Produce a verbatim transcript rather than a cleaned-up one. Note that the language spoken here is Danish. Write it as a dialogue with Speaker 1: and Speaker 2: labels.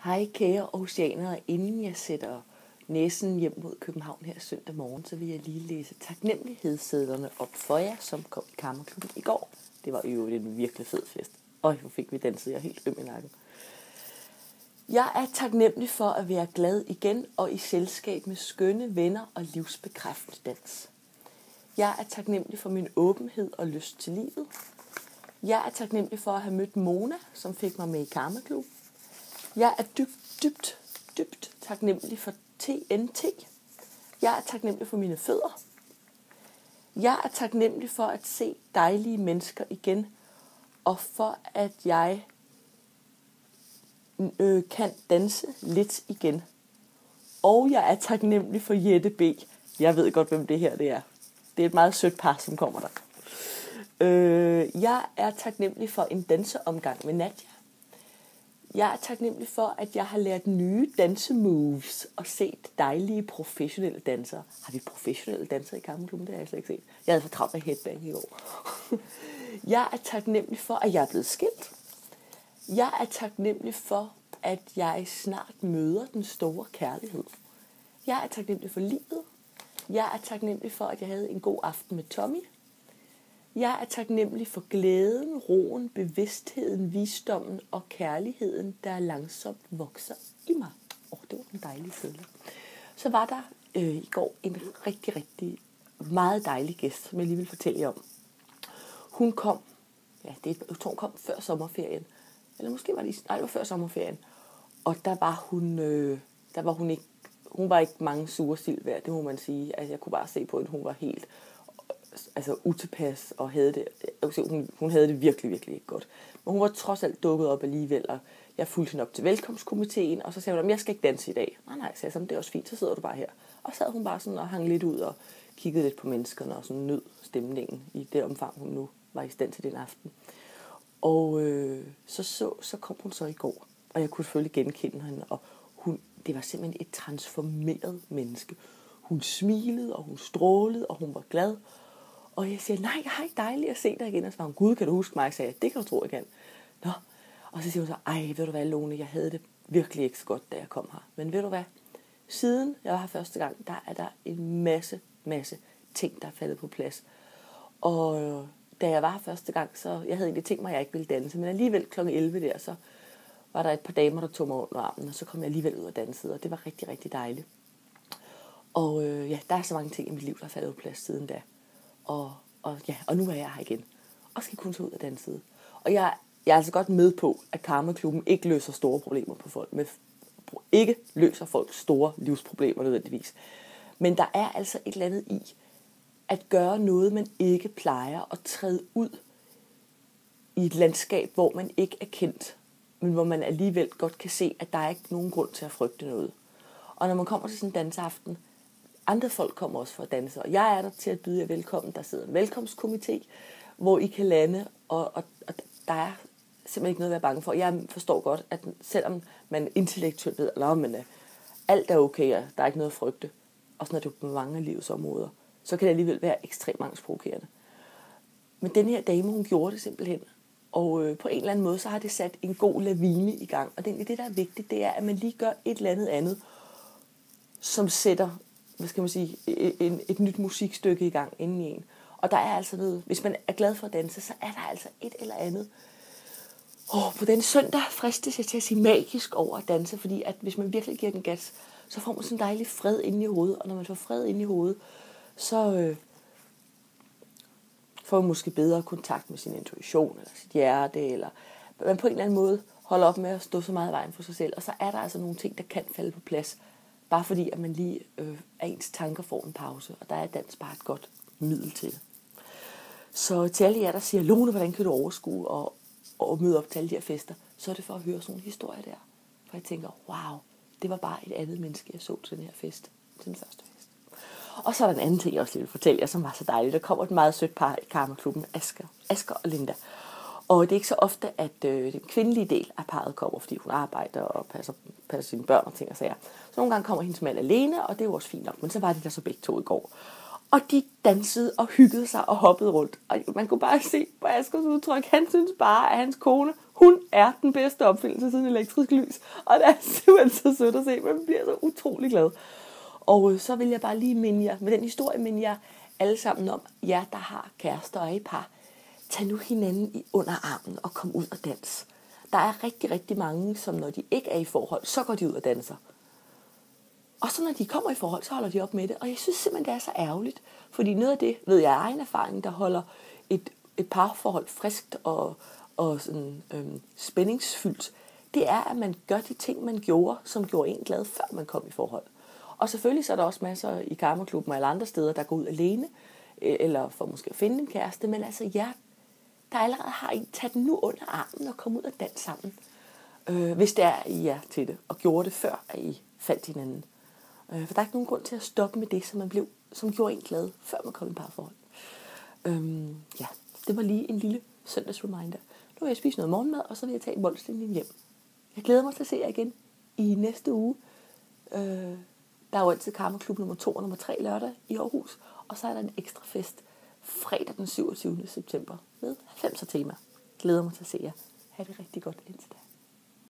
Speaker 1: Hej kære oceanere, inden jeg sætter næsen hjem mod København her søndag morgen, så vil jeg lige læse taknemmelighedssedlerne op for jer, som kom i Kammerklubben i går. Det var jo en virkelig fed fest. Øj, hvor fik vi danset, jeg er helt øm i nakken. Jeg er taknemmelig for at være glad igen og i selskab med skønne venner og livsbekræftende dans. Jeg er taknemmelig for min åbenhed og lyst til livet. Jeg er taknemmelig for at have mødt Mona, som fik mig med i Kammerklubben. Jeg er dybt, dybt, dybt taknemmelig for T N T. Jeg er taknemmelig for mine fødder. Jeg er taknemmelig for at se dejlige mennesker igen, og for at jeg øh, kan danse lidt igen. Og jeg er taknemmelig for Jette B. Jeg ved godt, hvem det her det er. Det er et meget sødt par, som kommer der. Øh, jeg er taknemmelig for en danseomgang med Nadia. Jeg er taknemmelig for, at jeg har lært nye dansemoves og set dejlige professionelle dansere. Har vi professionelle dansere i Kammerklubben? Det har jeg slet ikke set. Jeg havde for travlt med headbang i går. Jeg er taknemmelig for, at jeg er blevet skilt. Jeg er taknemmelig for, at jeg snart møder den store kærlighed. Jeg er taknemmelig for livet. Jeg er taknemmelig for, at jeg havde en god aften med Tommy. Jeg er taknemmelig for glæden, roen, bevidstheden, visdommen og kærligheden, der langsomt vokser i mig. Åh, oh, det var en dejlig følelse. Så var der øh, i går en rigtig, rigtig meget dejlig gæst, som jeg lige vil fortælle jer om. Hun kom, ja, det jeg tror, hun kom før sommerferien. Eller måske var det, nej, det var før sommerferien. Og der var hun, øh, der var hun ikke, hun var ikke mange sure sild værd, det må man sige. Altså, jeg kunne bare se på hende, hun var helt altså utilpas og havde det, hun, hun havde det virkelig, virkelig ikke godt. Men hun var trods alt dukket op alligevel, og jeg fulgte hende op til velkomstkomiteen, og så sagde hun, jeg skal ikke danse i dag. Nej, nej, sagde jeg, det er også fint, så sidder du bare her. Og så sad hun bare sådan og hang lidt ud og kiggede lidt på menneskerne og sådan nød stemningen i det omfang, hun nu var i stand til den aften. Og øh, så, så, så kom hun så i går, og jeg kunne selvfølgelig genkende hende, og hun, det var simpelthen et transformeret menneske. Hun smilede, og hun strålede, og hun var glad. Og jeg siger, nej, hej, dejligt at se dig igen. Og så var hun, gud, kan du huske mig? Jeg sagde, det kan du tro, jeg kan. Nå. Og så siger hun så, ej, ved du hvad, Lone, jeg havde det virkelig ikke så godt, da jeg kom her. Men ved du hvad, siden jeg var her første gang, der er der en masse, masse ting, der er faldet på plads. Og da jeg var her første gang, så jeg havde egentlig tænkt mig, at jeg ikke ville danse. Men alligevel klokken elleve der, så var der et par damer, der tog mig under armen. Og så kom jeg alligevel ud og dansede, og det var rigtig, rigtig dejligt. Og øh, ja, der er så mange ting i mit liv, der er faldet på plads siden da. Og, og, ja, og nu er jeg her igen. Og skal kun tage ud og danse. Og jeg, jeg er altså godt med på, at Kammerklubben ikke løser store problemer på folk. Med, ikke løser folks store livsproblemer nødvendigvis. Men der er altså et eller andet i, at gøre noget, man ikke plejer, at træde ud i et landskab, hvor man ikke er kendt, men hvor man alligevel godt kan se, at der er ikke nogen grund til at frygte noget. Og når man kommer til sådan en danseaften, andre folk kommer også for at danse, og jeg er der til at byde jer velkommen. Der sidder en velkomstkomité, hvor I kan lande, og, og, og der er simpelthen ikke noget at være bange for. Jeg forstår godt, at selvom man intellektuelt ved, eller man er, alt er okay, og der er ikke noget at frygte, også når det er på mange af livets områder, så kan det alligevel være ekstremt angstprovokerende. Men den her dame, hun gjorde det simpelthen, og øh, på en eller anden måde, så har det sat en god lavine i gang. Og det, det der er vigtigt, det er, at man lige gør et eller andet andet, som sætter hvad skal man sige, et, et nyt musikstykke i gang inden i en. Og der er altså noget, hvis man er glad for at danse, så er der altså et eller andet. Åh, på den søndag fristes jeg til at sige magisk over at danse, fordi at hvis man virkelig giver den gas, så får man sådan en dejlig fred inde i hovedet. Og når man får fred inde i hovedet, så øh, får man måske bedre kontakt med sin intuition, eller sit hjerte, eller man på en eller anden måde holder op med at stå så meget i vejen for sig selv. Og så er der altså nogle ting, der kan falde på plads, bare fordi, at man lige øh, af ens tanker får en pause, og der er dans bare et godt middel til det. Så til alle jer, der siger, Lone, hvordan kan du overskue og, og møde op til alle de her fester, så er det for at høre sådan nogle historier der. For jeg tænker, wow, det var bare et andet menneske, jeg så til den her fest, til den første fest. Og så er der en anden ting, jeg også vil fortælle jer, som var så dejligt. Der kommer et meget sødt par i Kammerklubben, Asger, Asger og Linda. Og det er ikke så ofte, at øh, den kvindelige del af parret kommer, fordi hun arbejder og passer, passer sine børn og ting og sager. Så nogle gange kommer hendes mand alene, og det er jo også fint nok, men så var de der så begge to i går. Og de dansede og hyggede sig og hoppede rundt. Og man kunne bare se på Askers udtryk, han synes bare, at hans kone, hun er den bedste opfindelse siden elektrisk lys. Og det er simpelthen så sødt at se, man bliver så utrolig glad. Og øh, så vil jeg bare lige minde jer, med den historie minde jer alle sammen om, jer der har kærester og er i par, tag nu hinanden i under armen og kom ud og dans. Der er rigtig, rigtig mange, som når de ikke er i forhold, så går de ud og danser. Og så når de kommer i forhold, så holder de op med det. Og jeg synes simpelthen, det er så ærgerligt. Fordi noget af det, ved jeg af egen erfaring, der holder et, et parforhold friskt og, og sådan, øhm, spændingsfyldt, det er, at man gør de ting, man gjorde, som gjorde en glad, før man kom i forhold. Og selvfølgelig så er der også masser i Karma-klubben og alle andre steder, der går ud alene, eller for måske at finde en kæreste. Men altså jer, der allerede har I, tag den nu under armen og kom ud og dans sammen. Øh, hvis det er, at I er til det, og gjorde det før, at I faldt hinanden. Øh, for der er ikke nogen grund til at stoppe med det, som, man blev, som gjorde en glad, før man kom i parforhold. Øh, ja, det var lige en lille søndagsreminder. Nu vil jeg spise noget morgenmad, og så vil jeg tage Molslinjen hjem. Jeg glæder mig til at se jer igen i næste uge. Øh, der er jo altid Karma-klub nummer to og nummer tre lørdag i Aarhus. Og så er der en ekstra fest fredag den syvogtyvende september med halvfemser tema. Glæder mig til at se jer. Ha' det rigtig godt indtil da.